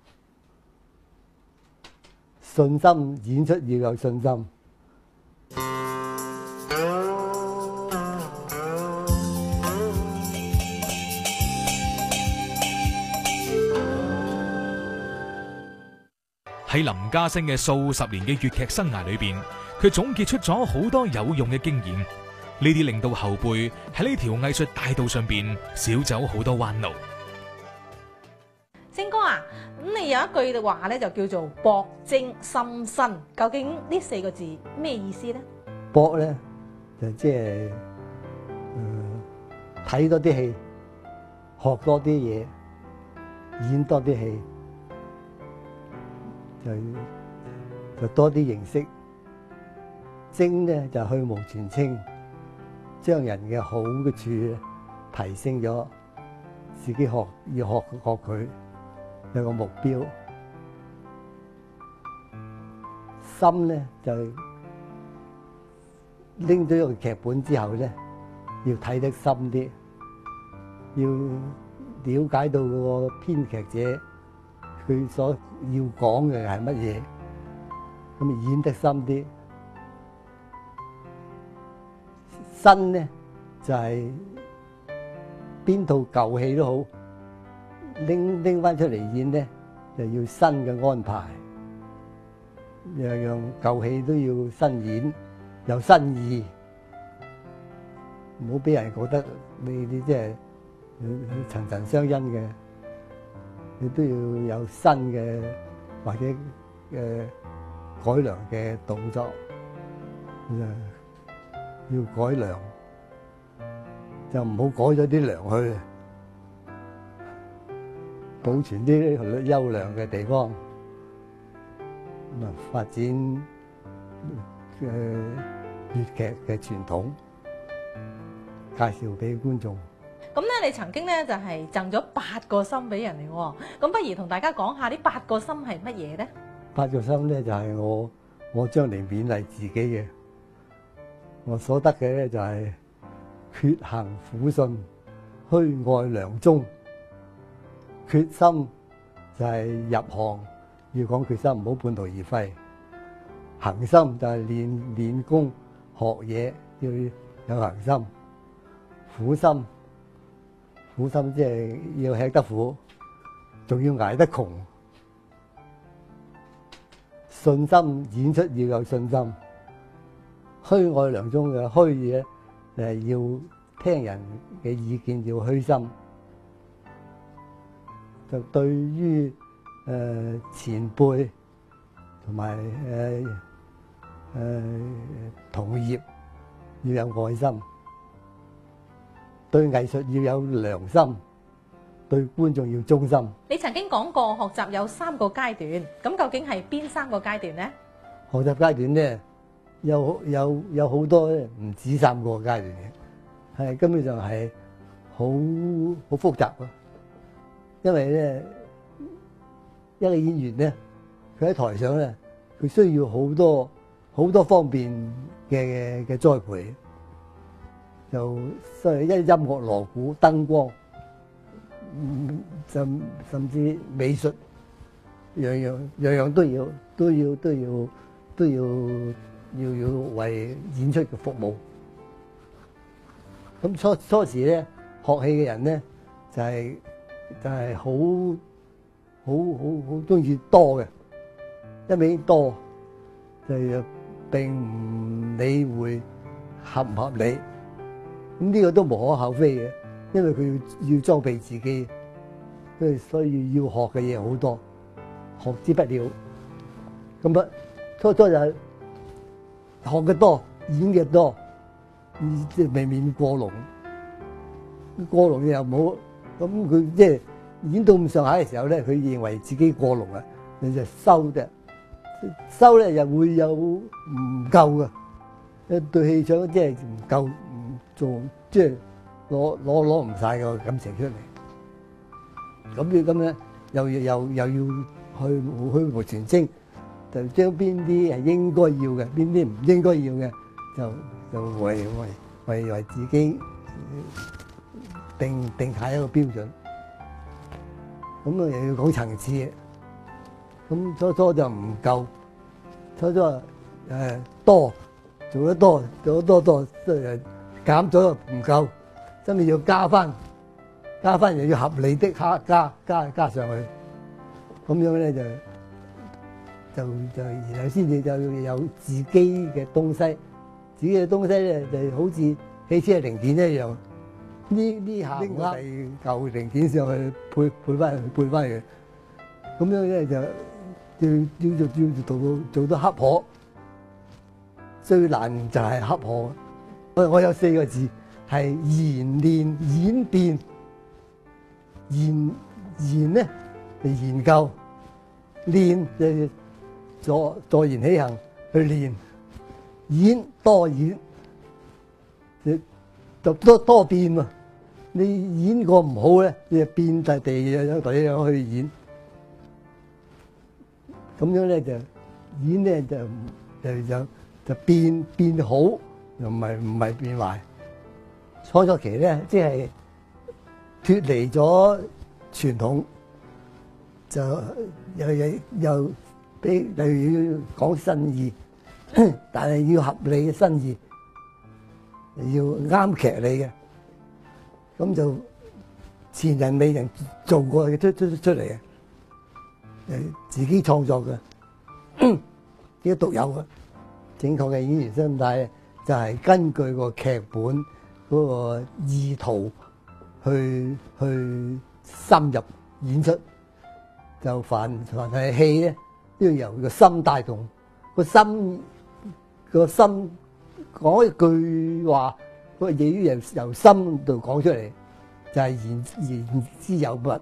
S3: 信心演出要有信心。
S1: 喺林家聲嘅數十年嘅粵劇生涯裏邊，佢總結出咗好多有用嘅經驗，呢啲令到後輩喺呢條藝術大道上邊少走好多彎路。
S2: 星哥啊，咁你有一句話咧就叫做博精深身，究竟呢4個字咩意思咧？
S3: 博咧就即係睇多啲戲，學多啲嘢，演多啲戲。就多啲認識，精咧就去蕪存菁，將人嘅好嘅處提升咗，自己要學佢，有個目標。心咧就拎咗一個劇本之後咧，要睇得深啲，要了解到個編劇者佢所要講嘅係乜嘢，咁演得深啲。新咧就係邊套舊戲都好，拎翻出嚟演咧，就要新嘅安排，樣舊戲都要新演，有新意，唔好俾人覺得你即係層層相因嘅。你都要有新嘅或者改良嘅動作，要改良，就唔好改咗啲良去，保存啲優良嘅地方，咁啊發展粵劇嘅傳統，介紹俾觀眾。
S2: 咁咧，你曾經咧就係贈咗8個心俾人嚟喎，咁不如同大家講下呢8個心係乜嘢咧
S3: ？8個心咧就係我將嚟勉勵自己嘅，我所得嘅咧就係決行苦信，虛愛良終。決心就係入行，要講決心，唔好半途而廢。恒心就係練功學嘢，要有恒心。苦心即係要吃得苦，仲要捱得窮。信心演出要有信心。虛愛良終嘅虛嘢，要聽人嘅意見，要虛心。就對於前輩同埋同業要有愛心。對藝術要有良心，對觀眾要忠心。
S2: 你曾經講過學習有3個階段，咁究竟係邊3個階段呢？
S3: 學習階段咧有好多咧，唔止3個階段嘅，係根本上係好複雜啊！因為咧一個演員咧，佢喺台上咧，佢需要好多方面嘅栽培。就所以音樂、鑼鼓、燈光，甚至美術，樣樣都要為演出嘅服務。咁初時咧，學戲嘅人咧就係好中意多嘅，一味多就並唔理會合唔合理。咁呢個都無可厚非嘅，因為佢要裝備自己，所以要學嘅嘢好多，學之不了。咁初就學嘅多，演嘅多，即係未免過龍。過龍又冇，咁佢即係演到咁上下嘅時候咧，佢認為自己過龍啊，你就收啫。收咧又會有唔夠嘅，一對戲唱即係唔夠，唔做即係攞唔晒個感情出嚟。咁咧又要去回傳清，就將邊啲係應該要嘅，邊啲唔應該要嘅，就為自己定下一個標準。咁啊又要講層次嘅，咁初就唔夠，初多做得多，減咗就唔夠，真係要加翻又要合理的加上去，咁樣咧就然後先至就要有自己嘅東西，自己嘅東西咧就好似汽車零件一樣，呢下拎個舊零件上去配翻佢，咁樣咧就要做到恰可，最難就係恰可。我有4個字係研練演變。研咧就研究，練就坐言起行去練，演多演就多變喎。你演過唔好咧，你就變第二樣去演，咁樣咧就演咧就變好，又唔係變壞。初期咧即係脫離咗傳統，就又俾例如要講新意，但係要合理嘅新意，要啱劇理嘅，咁就前人未人做過嘅出嚟嘅，自己創作嘅，呢啲獨有嘅。正確嘅演員心態就係根據個劇本嗰個意圖去深入演出，就凡係戲咧都要由個心帶動，個心講一句話，個嘢由心度講出嚟，就係言之有物，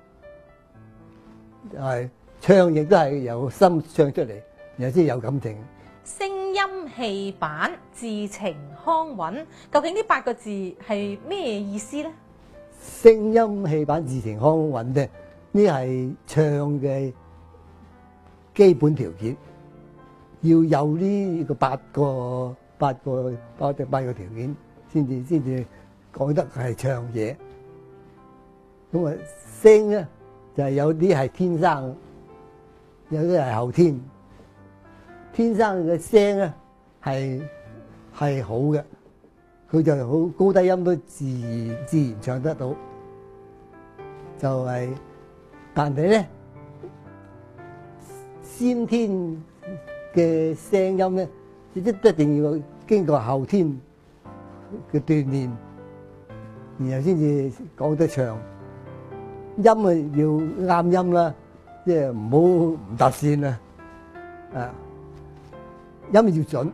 S3: 係唱亦都係由心唱出嚟，然後先有感情。
S2: 聲音戲板至情康韻，究竟呢8個字係咩意思咧？
S3: 聲音戲板至情康韻咧，呢係唱嘅基本條件，要有呢個8個條件，先至講得係唱嘢。咁啊，聲咧就係有啲係天生，有啲係後天。天生嘅聲咧係好嘅，佢就好高低音都自然唱得到，就係但係咧先天嘅聲音咧，一定要經過後天嘅鍛鍊，然後先至講得唱。音啊要啱音啦，即係唔好唔搭線啦，啊！音要準，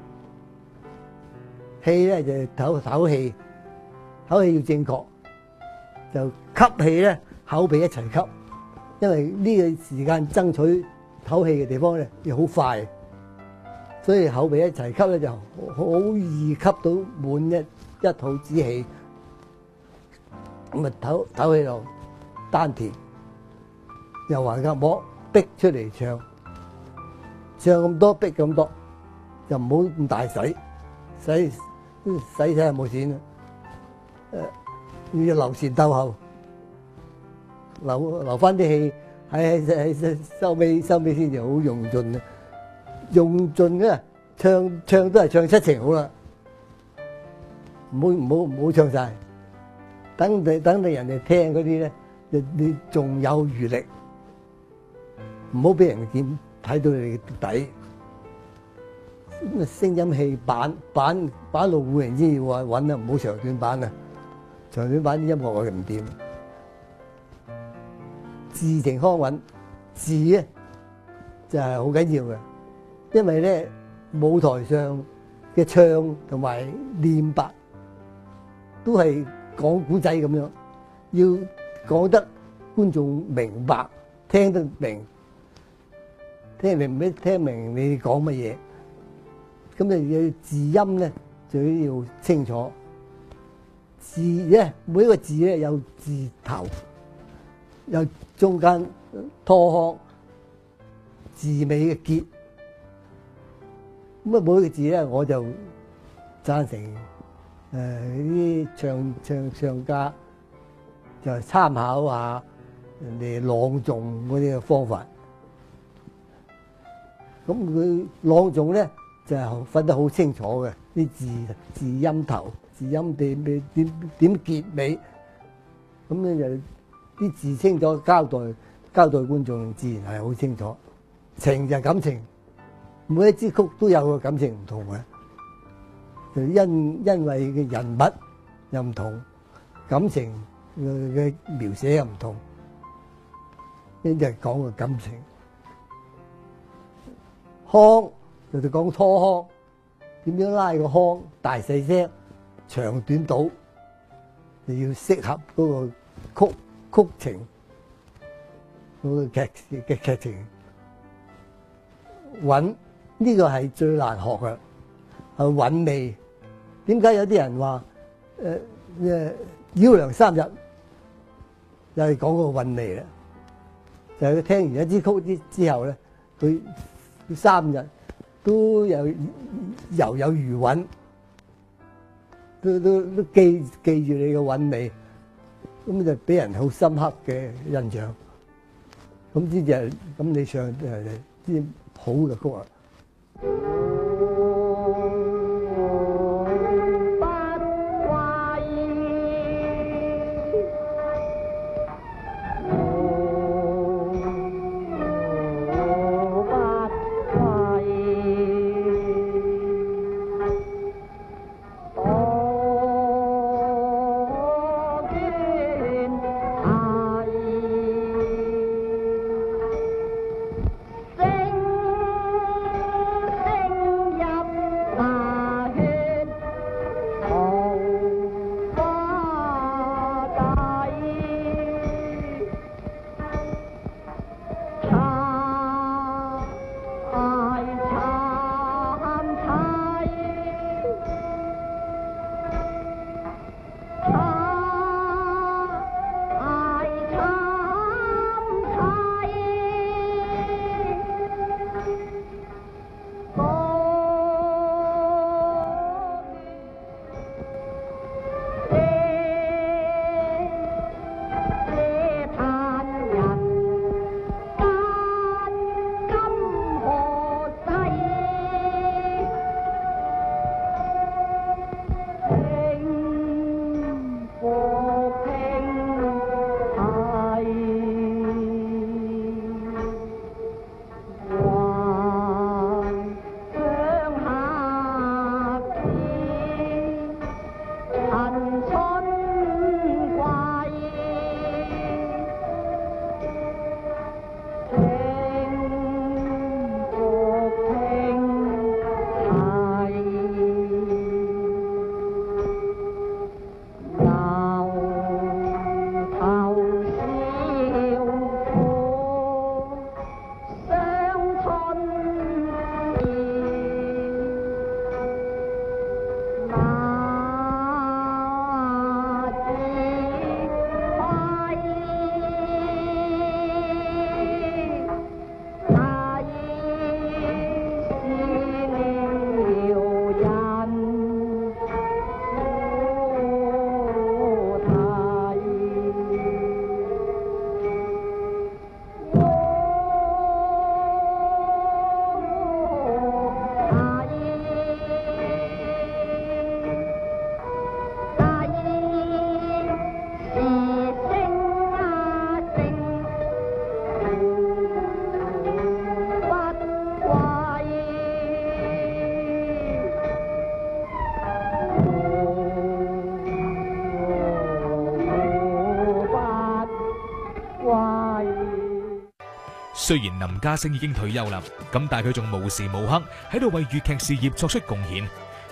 S3: 氣咧就唞氣要正確，就吸氣咧口鼻一齊吸，因為呢個時間爭取唞氣嘅地方咧要好快，所以口鼻一齊吸咧就好易吸到滿一肚子氣，咁啊唞氣落丹田，又橫膈膜逼出嚟唱咁多逼咁多。就唔好咁大使係冇錢啦。要留前鬥後，留翻啲氣喺收尾先至好用盡啊！用盡咧唱都係唱7成好啦，唔好唱晒，等你人哋聽嗰啲咧，你仲有餘力，唔好俾人見睇到你嘅底。咁啊，聲音戲板路戶人先要揾啊，唔好長短板啊！長短板啲音樂我哋唔掂。至情康韻，至咧就係好緊要嘅，因為咧舞台上嘅唱同埋念白都係講古仔咁樣，要講得觀眾明白，聽得明，聽明你講乜嘢。咁你要字音咧就要清楚，字咧每一個字咧有字頭，有中間拖腔，字尾嘅結。咁啊每一個字咧我就贊成啲唱家就參考下人哋朗誦嗰啲嘅方法。咁佢朗誦咧就係分得好清楚嘅，啲字音頭、字音點結尾，咁咧就啲字清楚交代觀眾，自然係好清楚。情就係感情，每一支曲都有個感情唔同嘅，就因為嘅人物又唔同，感情嘅描寫又唔同，呢就係講個感情。腔就講拖腔，點樣拉個腔，大細聲、長短倒，就要適合嗰個曲情，嗰個劇情。韻呢個係最難學嘅，係韻味。點解有啲人話繞梁三日，又係講個韻味啦？就係佢聽完一支曲之後咧，佢3日都有餘韻，都記住你嘅韻味，咁就俾人好深刻嘅印象。咁呢就咁你唱啲好嘅曲啊！
S1: 雖然林家聲已經退休啦，咁但係佢仲無時無刻喺度為粵劇事業作出貢獻。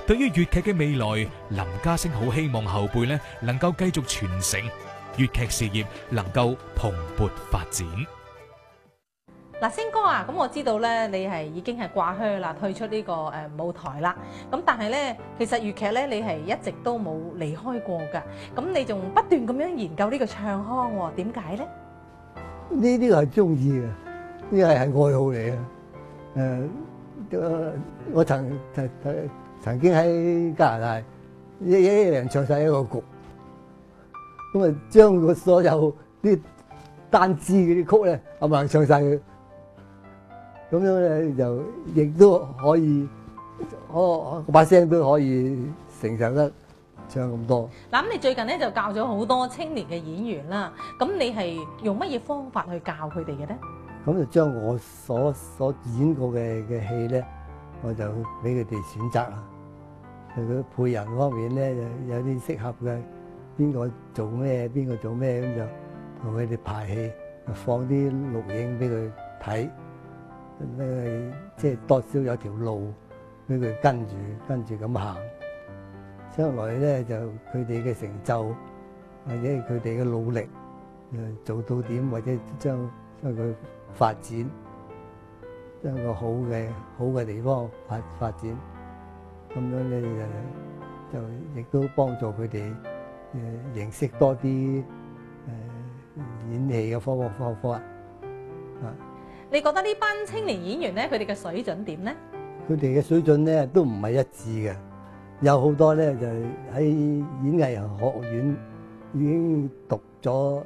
S1: 對於粵劇嘅未來，林家聲好希望後輩呢能夠繼續傳承粵劇事業，能夠蓬勃發展。
S2: 嗱，星哥啊，咁我知道咧，你係已經係掛靴啦，退出呢個舞台啦。咁但係咧，其實粵劇咧，你係一直都冇離開過㗎。咁你仲不斷咁樣研究呢個唱腔喎，點解咧？
S3: 呢個係中意嘅，呢個係愛好嚟嘅。我曾經喺加拿大一人唱晒一個局，咁啊將個所有啲單支嗰啲曲咧，冚唪唥唱晒佢，咁樣咧就亦都可以，我把聲都可以承受得唱咁多。
S2: 嗱，咁你最近咧就教咗好多青年嘅演員啦，咁你係用乜嘢方法去教佢哋嘅咧？
S3: 咁就將我所演過嘅戲咧，我就俾佢哋選擇啦。佢配人方面咧，有啲適合嘅，邊個做咩，邊個做咩，咁就同佢哋排戲，放啲錄影俾佢睇，即係多少有條路俾佢跟住咁行。將來咧就佢哋嘅成就，或者佢哋嘅努力，做到點，或者將佢發展，將個好嘅地方發展，咁樣咧就亦都幫助佢哋認識多啲演戲嘅方法啊！
S2: 你覺得呢班青年演員咧，佢哋嘅水準點咧？
S3: 佢哋嘅水準咧都唔係一致嘅，有好多咧就喺演藝學院已經讀咗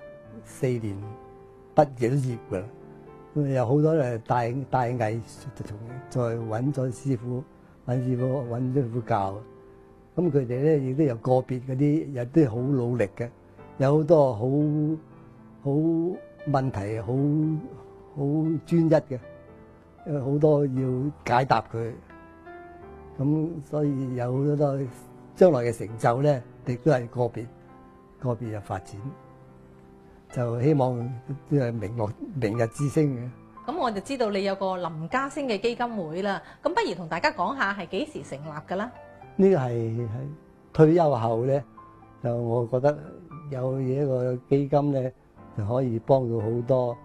S3: 4年畢業㗎啦。咁有好多咧帶藝再揾咗師傅教。咁佢哋咧亦都有個別嗰啲有啲好努力嘅，有好多好問題好專一嘅，好多要解答佢。咁所以有好多將來嘅成就咧，亦都係個別嘅發展。就希望都係明日之星嘅。
S2: 咁我就知道你有個林家聲嘅基金會啦。咁不如同大家講下係幾時成立㗎啦？
S3: 呢個係退休後咧，就我覺得有一個基金咧，就可以幫到好多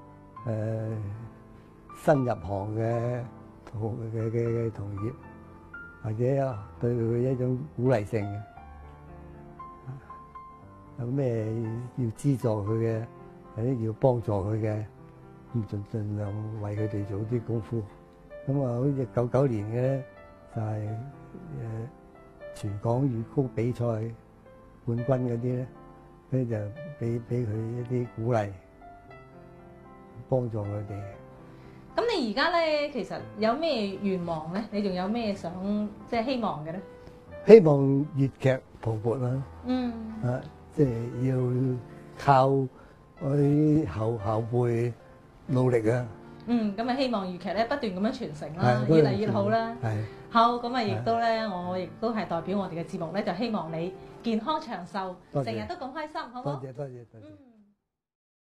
S3: 新入行嘅同業，或者對佢一種鼓勵性嘅。有咩要資助佢嘅，有啲要幫助佢嘅，咁盡量為佢哋做啲功夫。咁啊，好似99年嘅咧，就係全港粵曲比賽冠軍嗰啲咧，佢就俾佢一啲鼓勵，幫助佢哋。
S2: 咁你而家咧，其實有咩願望咧？你仲有咩想即係希望嘅咧？
S3: 希望粵劇蓬勃啦。即係要靠我啲後輩努力啊！
S2: 咁啊，希望粵劇咧不斷咁樣傳承啦，越嚟越好啦。好，咁啊，亦都咧，我亦都係代表我哋嘅節目咧，就希望你健康長壽，成日都咁開心，好唔好？
S3: 多謝。